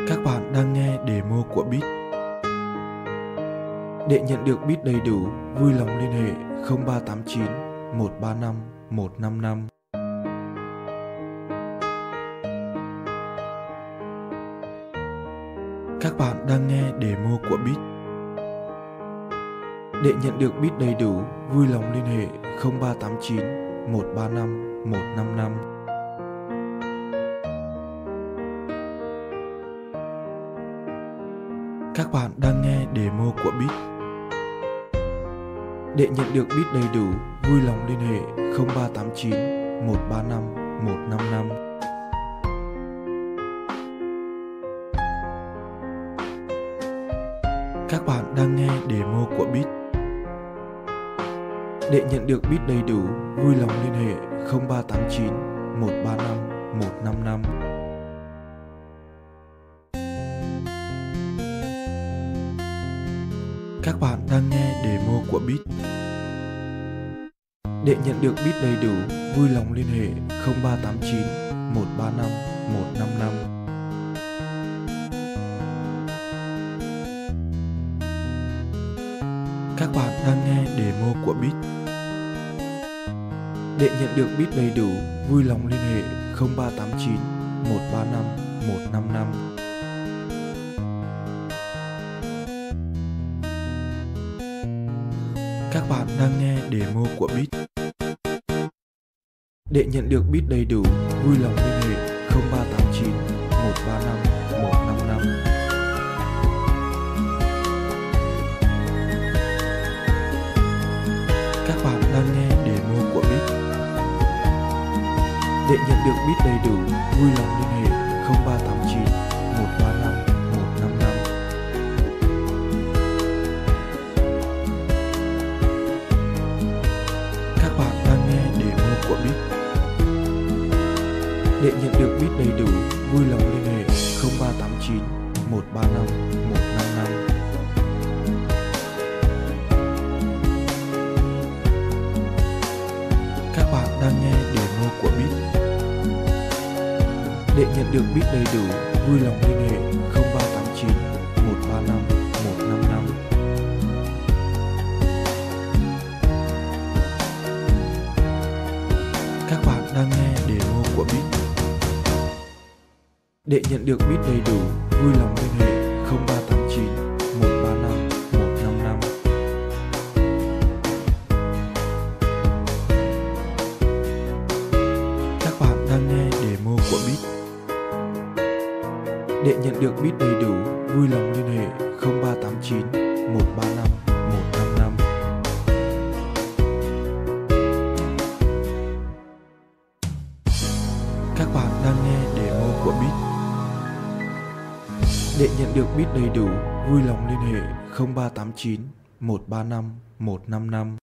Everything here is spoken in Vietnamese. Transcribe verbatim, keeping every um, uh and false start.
Các bạn đang nghe demo của Beat. Để nhận được beat đầy đủ, vui lòng liên hệ không ba tám chín một ba năm một năm năm. Các bạn đang nghe demo của Beat. Để nhận được beat đầy đủ, vui lòng liên hệ không ba tám chín một ba năm một năm năm. Các bạn đang nghe demo của Beat. Để nhận được beat đầy đủ, vui lòng liên hệ không ba tám chín một ba năm một năm năm. Các bạn đang nghe demo của Beat. Để nhận được beat đầy đủ, vui lòng liên hệ không ba tám chín một ba năm một năm năm. Các bạn đang nghe demo của Beat. Để nhận được beat đầy đủ, vui lòng liên hệ không ba tám chín một ba năm một năm năm. Các bạn đang nghe demo của Beat. Để nhận được beat đầy đủ, vui lòng liên hệ không ba tám chín một ba năm một năm năm. Các bạn đang nghe demo của Beat. Để nhận được beat đầy đủ, vui lòng liên hệ không ba tám chín một ba năm một năm năm. Các bạn đang nghe demo của Beat. Để nhận được beat đầy đủ, vui lòng liên hệ không ba tám chín một ba năm một năm năm. Các bạn đang nghe demo của Beat. Để nhận được beat đầy đủ, vui lòng liên hệ không ba tám chín một ba năm một năm năm. Các bạn đang nghe demo của Beat. Để nhận được beat đầy đủ, vui lòng liên hệ không ba tám chín một ba năm một năm năm. Các bạn đang nghe demo của Beat. Để nhận được beat đầy đủ, vui lòng liên hệ không ba tám chín một ba năm một năm năm. Các bạn đang nghe demo của Beat. Để nhận được beat đầy đủ, vui lòng liên hệ không ba tám chín một ba năm một năm năm. Các bạn đang nghe demo của Beat. Để nhận được beat đầy đủ, vui lòng liên hệ không ba tám chín một ba năm một năm năm.